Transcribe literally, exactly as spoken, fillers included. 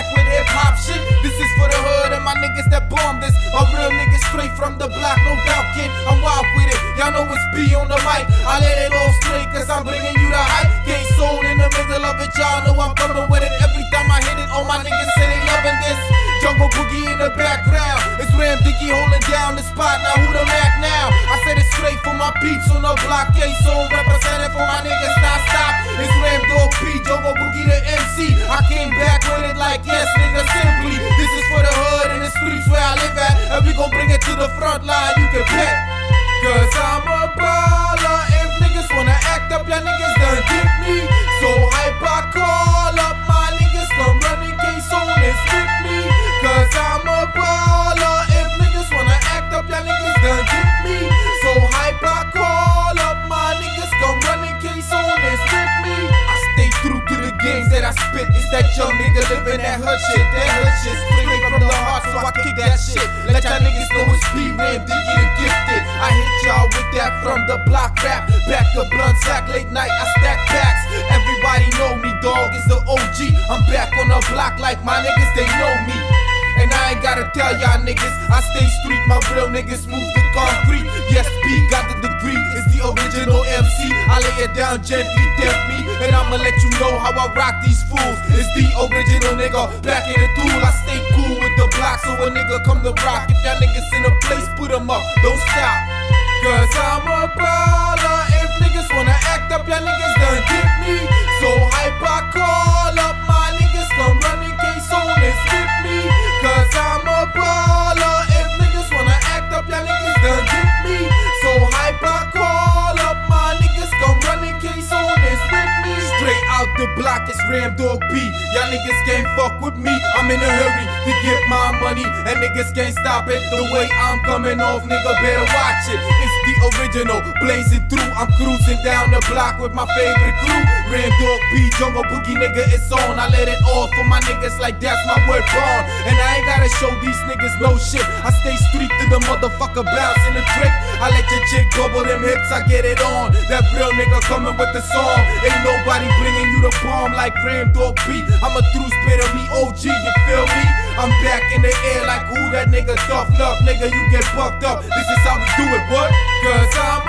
back with hip hop shit. This is for the hood and my niggas that bomb this. My real niggas straight from the block, no doubt, kid. I'm wild with it. Y'all know it's B on the mic. I let it all straight cause I'm bringing you the hype. Gay soul in the middle of it, y'all know I'm coming with it. Every time I hit it, all my niggas say they loving this. Jungle Boogie in the background. It's Ram Diggy holding down the spot. Now who the Mac now? I said it straight for my peeps on the block. Gay soul representing for my niggas, not stop. It's Ram Dog P, Jungle Boogie the M C. I came back with it like yes, nigga, simply. This is for the hood and the streets where I live at. And we gon' bring it to the front line, you can bet. Cause I'm a baller. If niggas wanna act up, y'all niggas done get me. So hype, I call up my niggas, come running case on and spit me. Cause I'm a baller. If niggas wanna act up, y'all niggas done get me. So hype, I call up my niggas, come running case on and spit me. I stay true to the games that I spit. It's that young nigga living that hood shit. That hood shit straight from the heart, so I kick that shit. Let y'all niggas know it's P Ram Diggy the gifted. I hit y'all with that from the block rap. Back the blunt sack, late night I stack packs. Everybody know me, dog, it's the O G. I'm back on the block like my niggas, they know me. And I ain't gotta tell y'all niggas, I stay street, my real niggas move the concrete. Yes, P got the degree, it's the original M C. I lay it down gently, tempt me, and I'ma let you know how I rock these fools. It's the original nigga, back in the tool. I stay cool with the block, so a nigga come to rock. If y'all niggas in a place, put them up, don't stop. Cause I'm a baller. If niggas wanna act up, y'all niggas done get me. So hype, I call up my niggas, come running case on and spit me. Cause I'm a baller. If niggas wanna act up, y'all niggas done get me. So hype, I call up my niggas, come running case on and spit me. Straight out the block, it's Ram Dog P. Y'all niggas can't fuck with me. I'm in a hurry to get my money, and niggas can't stop it. The way I'm coming off, nigga, better watch it. It's the original, blazing through. I'm cruising down the block with my favorite crew. Ram Dog P, Jungle Boogie, nigga, it's on. I let it all for my niggas like that's my word born. And I ain't gotta show these niggas no shit. I stay street to the motherfucker bouncing the trick. I let your chick gobble them hips, I get it on. That real nigga coming with the song. Ain't nobody bringing you the bomb like Ram Dog P. I'm a true spitter, me O G, you feel me? I'm back in the air like who that nigga tough luck. Nigga, you get fucked up. This is how we do it, boy. Cause I'm